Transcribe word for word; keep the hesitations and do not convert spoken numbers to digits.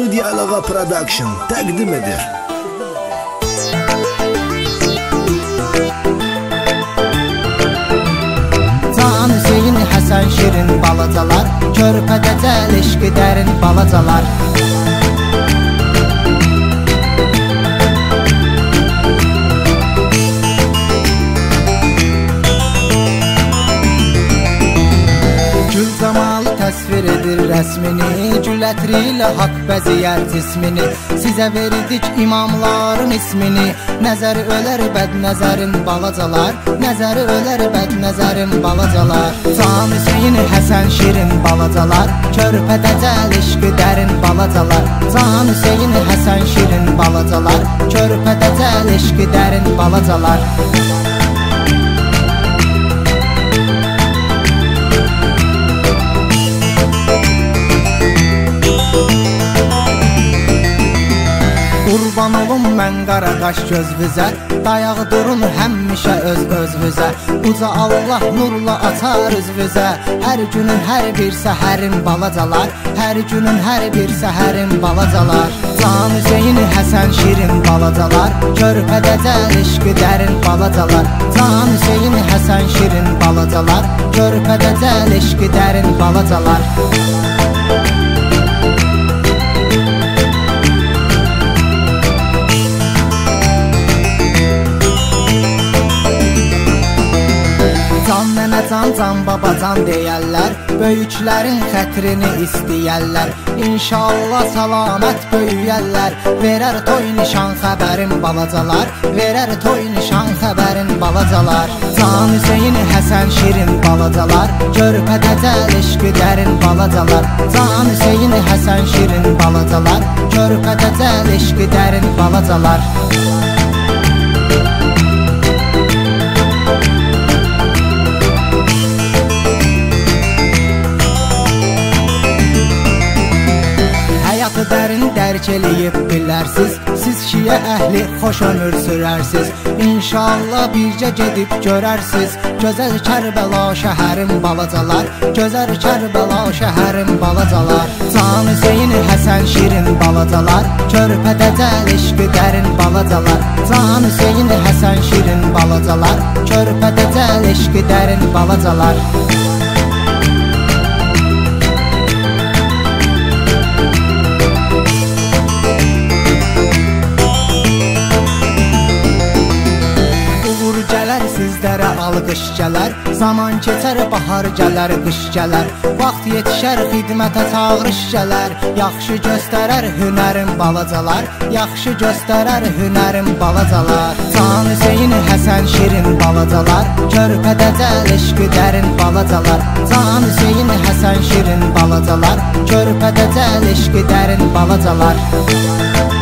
Diyaloğa Production təqdim edir. Can Hüseyin Həsən şirin balacalar, körpədə cəl eşqi dərin balacalar. Gül zamalı təsvir edir rəsmini, gül ətri ilə haqq bəziyər cismini. Sizə verirdik imamların ismini, nəzəri ölər bəd nəzərin balacalar, nəzəri ölər bəd nəzərin balacalar. Can Hüseyin Həsən şirin balacalar, körpədə cəl eşqi dərin balacalar. Can Hüseyin Həsən şirin balacalar, körpədə cəl eşqi dərin balacalar. Qurban olum mən qara qaş gözvüzə, dayağı durun həmişə öz özvüzə. Uca Allah nurla açar üzvüzə, hər günün hər bir səhərin balacalar, hər günün hər bir səhərin balacalar. Can Hüseyin Həsən şirin balacalar, körpədə cəl eşqi dərin balacalar. Can Hüseyin Həsən şirin balacalar, körpədə cəl eşqi dərin balacalar. Can nənə can, can baba can deyərlər, böyüklərin xətrini istəyərlər. İnşallah salamət böyüyərlər, verər toy nişan xəbərin balacalar, verər toy nişan xəbərin balacalar. Can Hüseyin Həsən şirin balacalar, körpədə cəl eşqi dərin balacalar. Can Hüseyin Həsən şirin balacalar, körpədə cəl eşqi dərin balacalar. Həyatı dərin dərk eləyib bilərsiz, siz şiyə əhli xoş ömür sürərsiz. İnşallah bircə gedib görərsiz, gözəl Kərbəla şəhərin balacalar, gözəl Kərbəla şəhərin balacalar. Can Hüseyin Həsən şirin balacalar, körpədə cəl eşqi dərin balacalar. Can Hüseyin Həsən şirin balacalar, körpədə cəl eşqi dərin balacalar. Sizlərə alqış gələr, zaman keçər, bahar gələr, qış gələr. Vaxt yetişər, xidmətə çağırış gələr. Yaxşı göstərər hünərin balacalar, yaxşı göstərər hünərin balacalar. Can Hüseyin Həsən şirin balacalar, körpədə cəl eşqi dərin balacalar. Can Hüseyin Həsən şirin balacalar, körpədə cəl eşqi dərin balacalar.